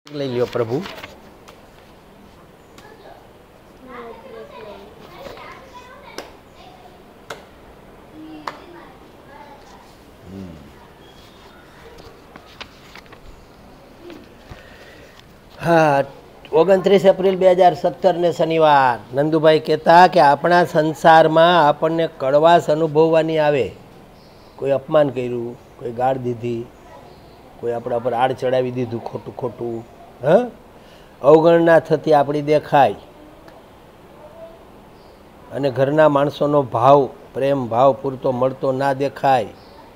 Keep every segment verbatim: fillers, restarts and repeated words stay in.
લઈ લ્યો પ્રભુ. હા, ઓગણત્રીસ એપ્રિલ બે હજાર સત્તર ને શનિવાર. નંદુભાઈ કહેતા કે આપણા સંસારમાં આપણને કડવાશ અનુભવવાની આવે. કોઈ અપમાન કર્યું, કોઈ ગાળ દીધી, કોઈ આપણા પર આડ ચડાવી દીધું ખોટું ખોટું, હ અવગણના થતી આપણી દેખાય, અને ઘરના માણસોનો ભાવ પ્રેમ ભાવ પૂરતો મળતો ના દેખાય.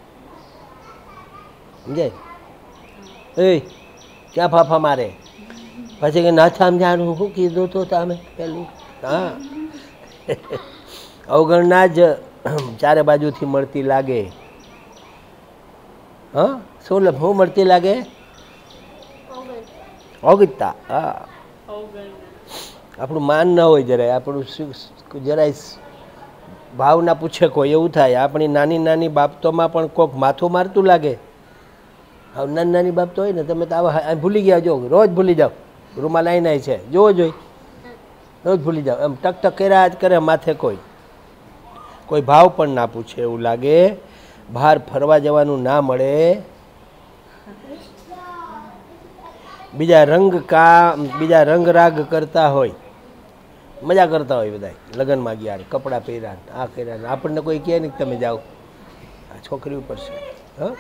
સમજાય? એ ક્યાં ફાફા મારે પછી કે ના સમજાનું શું કીધું તો તમે પેલું. હા, અવગણના જ ચારે બાજુથી મળતી લાગે. હા, શું શું મળતી લાગે? અવગણતા. હા, આપણું માન ન હોય જરાય, આપણું જરાય ભાવના પૂછે કોઈ, એવું થાય. આપણી નાની નાની બાબતોમાં પણ કોઈક માથું મારતું લાગે. હવે નાની નાની બાબતો હોય ને, તમે તો આવા ભૂલી ગયા, જો રોજ ભૂલી જાઓ. રૂમાલ આઈ નાય છે, જોવો જોઈ, રોજ ભૂલી જાઓ. એમ ટક ટક કર્યા જ કરે માથે. કોઈ કોઈ ભાવ પણ ના પૂછે એવું લાગે. બહાર ફરવા જવાનું ના મળે. બીજા રંગ કા બીજા રંગ રાગ કરતા હોય, મજા કરતા હોય બધા, લગ્નમાં ગયા, કપડાં પહેર્યા, આ કર્યા, આપણને કોઈ કહે નહીં તમે જાઓ, આ છોકરી ઉપર છે. હ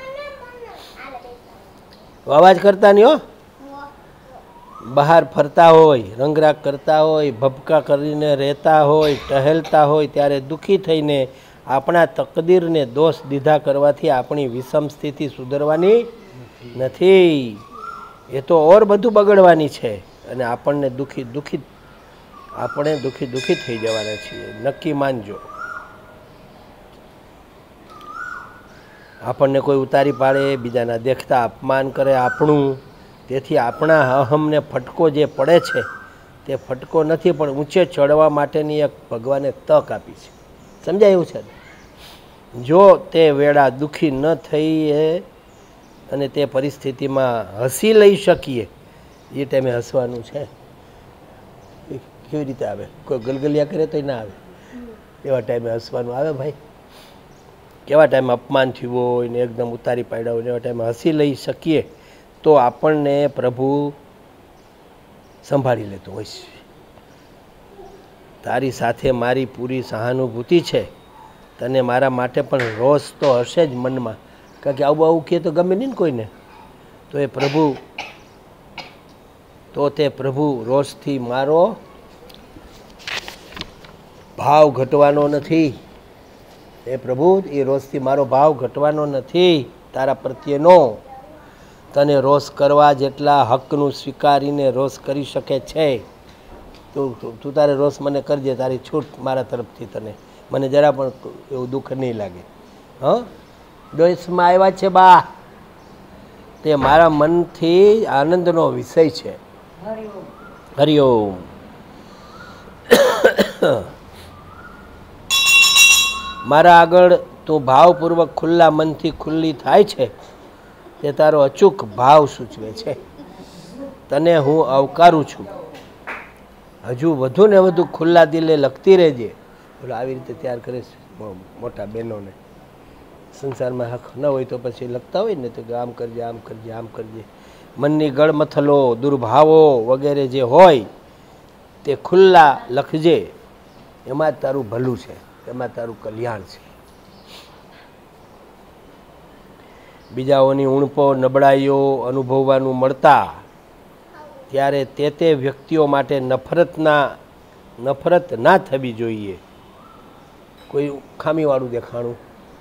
અવાજ કરતા નહીં હો. બહાર ફરતા હોય, રંગરાગ કરતા હોય, ભપકા કરીને રહેતા હોય, ટહેલતા હોય, ત્યારે દુઃખી થઈને આપણા તકદીરને દોષ દીધા કરવાથી આપણી વિષમ સ્થિતિ સુધરવાની નથી. એ તો ઓર બધું બગડવાની છે, અને આપણને દુઃખી દુઃખી આપણે દુઃખી દુઃખી થઈ જવાના છીએ. નક્કી માનજો. આપણને કોઈ ઉતારી પાડે, બીજાના દેખતા અપમાન કરે આપણું, તેથી આપણા અહમને ફટકો જે પડે છે તે ફટકો નથી, પણ ઊંચે ચડવા માટેની એક ભગવાને તક આપી છે. સમજાય એવું છે? જો તે વેળા દુઃખી ન થઈએ અને તે પરિસ્થિતિમાં હસી લઈ શકીએ, એ ટાઈમે હસવાનું છે. કેવી રીતે આવે? કોઈ ગલગલિયા કરે તોય ના આવે. એવા ટાઈમે હસવાનું આવે ભાઈ. કેવા ટાઈમે અપમાન થયું હોય ને એકદમ ઉતારી પાડ્યા હોય ને એવા ટાઈમે હસી લઈ શકીએ તો આપણને પ્રભુ સંભાળી લેતો હોય છે. તારી સાથે મારી પૂરી સહાનુભૂતિ છે. તને મારા માટે પણ રોષ તો હશે જ મનમાં, કારણ કે આવું આવું કહે તો ગમે નહીં ને કોઈને. તો એ પ્રભુ તો તે પ્રભુ રોષથી મારો ભાવ ઘટવાનો નથી. એ પ્રભુ એ રોષથી મારો ભાવ ઘટવાનો નથી. તારા પ્રત્યેનો તને રોષ કરવા જેટલા હકનું સ્વીકારીને રોષ કરી શકે છે. તું તું તારે રોષ મને કરજે, તારી છૂટ મારા તરફથી. તને મને જરા પણ એવું દુઃખ નહીં લાગે. હં ડોઈસમાં આવ્યા છે બા, તે મારા મનથી આનંદનો વિષય છે. હરિઓમ. મારા આગળ તું ભાવપૂર્વક ખુલ્લા મનથી ખુલ્લી થાય છે, તે તારો અચૂક ભાવ સૂચવે છે. તને હું આવકારું છું. હજુ વધુ ને વધુ ખુલ્લા દિલે લખતી રહેજે. બોલો, આવી રીતે તૈયાર કરે છે મોટા બહેનોને. સંસારમાં હક ન હોય તો પછી લખતા હોય ને, તો કે આમ કરજે, આમ કરજે, આમ કરજે. મનની ગળમથલો, દુર્ભાવો વગેરે જે હોય તે ખુલ્લા લખજે. એમાં જ તારું ભલું છે, એમાં તારું કલ્યાણ છે. બીજાઓની ઉણપો નબળાઈઓ અનુભવવાનું મળતા ત્યારે તે તે વ્યક્તિઓ માટે નફરતના નફરત ના થવી જોઈએ. કોઈ ખામીવાળું દેખાણું,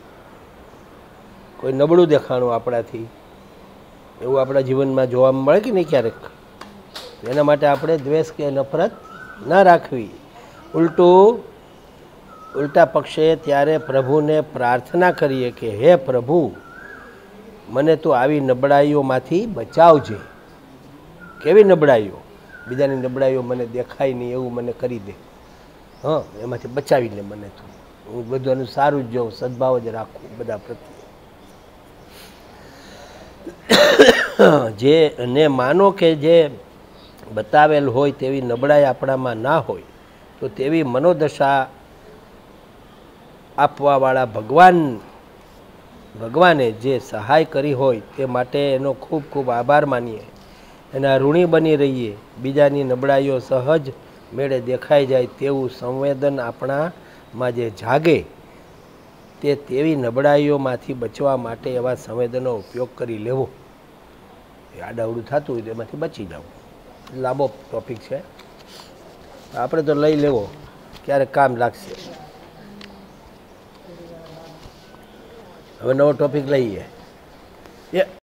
કોઈ નબળું દેખાણું આપણાથી, એવું આપણા જીવનમાં જોવા મળે કે નહીં ક્યારેક? એના માટે આપણે દ્વેષ કે નફરત ના રાખવી. ઉલટું ઉલટા પક્ષે ત્યારે પ્રભુને પ્રાર્થના કરીએ કે હે પ્રભુ, મને તું આવી નબળાઈઓમાંથી બચાવજે. કેવી નબળાઈઓ? બીજાની નબળાઈઓ મને દેખાય નહીં એવું મને કરી દે. હં એમાંથી બચાવીને મને તું, હું બધાનું સારું જ જોઉં, સદભાવ જ રાખું બધા પ્રત્યે. જે ને માનો કે જે બતાવેલ હોય તેવી નબળાઈ આપણામાં ના હોય તો તેવી મનોદશા આપવાવાળા ભગવાન ભગવાને જે સહાય કરી હોય તે માટે એનો ખૂબ ખૂબ આભાર માનીએ, એના ઋણી બની રહીએ. બીજાની નબળાઈઓ સહજ મેળે દેખાઈ જાય તેવું સંવેદન આપણામાં જે જાગે તે તેવી નબળાઈઓમાંથી બચવા માટે એવા સંવેદનનો ઉપયોગ કરી લેવો. એ આડાવડું થતું હોય તો એમાંથી બચી જવું. લાંબો ટોપિક છે, આપણે તો લઈ લેવો, ક્યારેક કામ લાગશે. હવે નવો ટોપિક લઈએ. એ